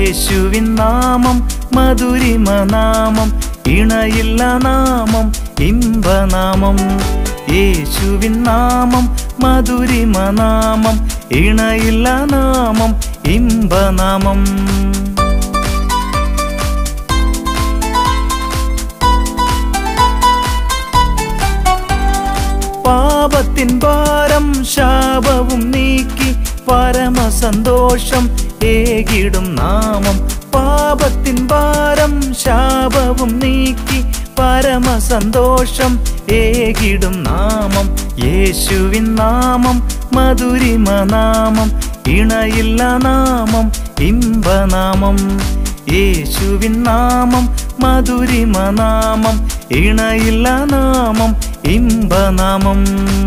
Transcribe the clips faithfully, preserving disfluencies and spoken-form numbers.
യേശുവിൻ നാമം മധുരിമ നാമം ഇണയില്ല നാമം ഇമ്പനാമം യേശുവിൻ നാമം മധുരിമ നാമം ഇണയില്ല നാമം ഇമ്പനാമം പാപത്തിൻ ഭാരം ശാപവും നീക്കി പരമസന്തോഷം ഏകിടും നാമം പാപത്തിൻ ഭാരം ശാപവും നീക്കി പരമസന്തോഷം ഏകിടും നാമം യേശുവിൻ നാമം മധുരിമ നാമം ഇണയില്ല നാമം ഇമ്പനാമം യേശുവിൻ നാമം മധുരിമ നാമം ഇണയില്ല നാമം ഇമ്പനാമം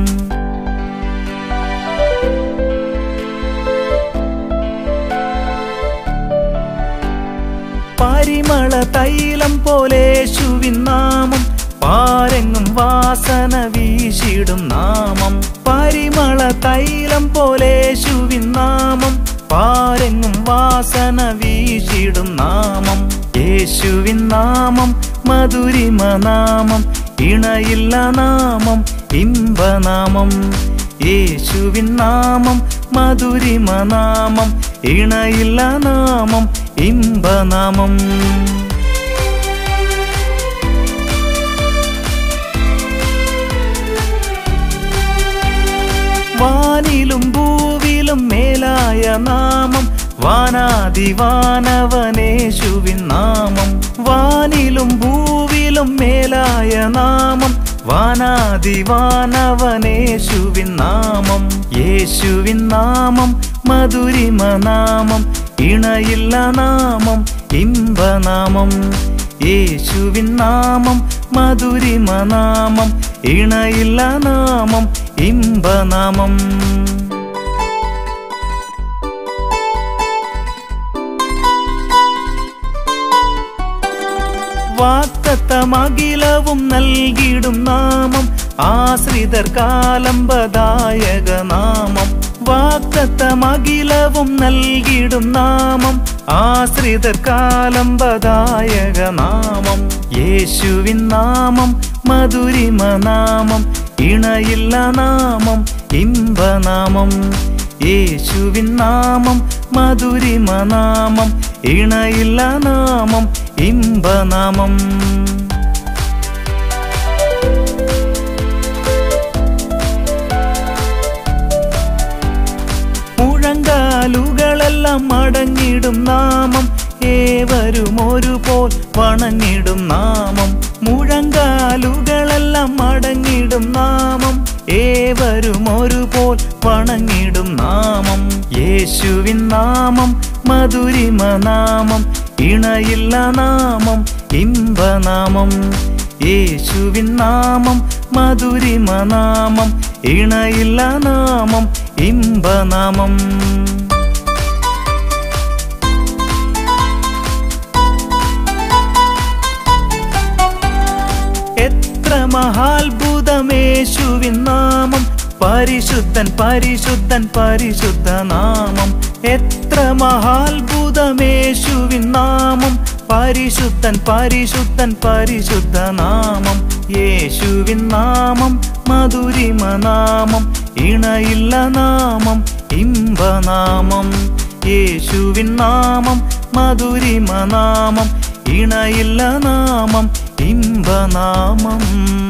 പരിമള തൈലം പോലെ യേശുവിൻ നാമം പാരെങ്ങും വാസന വീശിടും നാമം പരിമള തൈലം പോലെ യേശുവിൻ നാമം പാരെങ്ങും വാസന വീശിടും നാമം യേശുവിൻ നാമം മധുരിമ നാമം ഇണയില്ല നാമം ഇമ്പനാമം യേശുവിൻ നാമം മധുരിമ നാമം ഇണയില്ല നാമം ഇമ്പനാമം വാനിലും ഭൂവിലും മേലായ നാമം വാനാദിവാനവനേശുവിൻ നാമം വാനിലും ഭൂവിലും മേലായ നാമം വാനാദിവാനവനേശുവിൻ നാമം യേശുവിൻ നാമം മധുരിമ നാമം ഇണയില്ല നാമം ഇമ്പനാമം യേശുവിൻ നാമം മധുരിമ നാമം ഇണയില്ല നാമം ഇമ്പനാമം വാക്തത്തമഖിലവും നൽകിടും നാമം ആശ്രിതർക്കാലംബദായക നാമം വാക്തത്തമഖിലവും നൽകിടും നാമം ആശ്രിതർക്കാലംബദായക നാമം യേശുവിൻ നാമം മധുരിമ നാമം ഇണയില്ല നാമം ഇമ്പനാമം യേശുവിൻ നാമം മധുരിമ നാമം ഇണയില്ല നാമം ഇമ്പനാമം മുഴങ്കാലുകളെല്ലാം മടങ്ങിടും നാമം ഏവരും ഒരുപോൽ വണങ്ങിടും നാമം മുഴങ്കാലുകളെല്ലാം മടങ്ങിടും നാമം ഏവരും ഒരുപോൽ വണങ്ങിടും നാമം യേശുവിൻ നാമം മധുരിമ നാമം ഇണയില്ല നാമം ഇമ്പനാമം യേശുവിൻ നാമം മധുരിമ നാമം ഇണയില്ല നാമം ഇമ്പനാമം എത്ര മഹാത്ഭുതമേശുവിൻ നാമം പരിശുദ്ധൻ പരിശുദ്ധൻ പരിശുദ്ധ നാമം എത്ര മഹാത്ഭുതമേശുവിൻ നാമം പരിശുദ്ധൻ പരിശുദ്ധൻ പരിശുദ്ധ നാമം യേശുവിൻ നാമം മധുരിമ നാമം ഇണയില്ല നാമം ഇമ്പനാമം യേശുവിൻ നാമം മധുരിമ നാമം ഇണയില്ല നാമം ഇമ്പനാമം